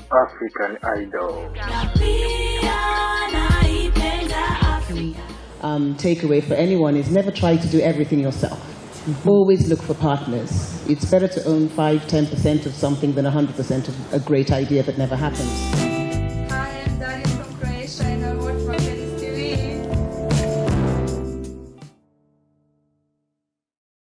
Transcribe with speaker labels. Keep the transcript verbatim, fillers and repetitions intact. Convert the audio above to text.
Speaker 1: African Idol.
Speaker 2: Um, takeaway for anyone is never try to do everything yourself. Mm-hmm. Always look for partners. It's better to own five, ten percent of something than one hundred percent of a great idea that never happens.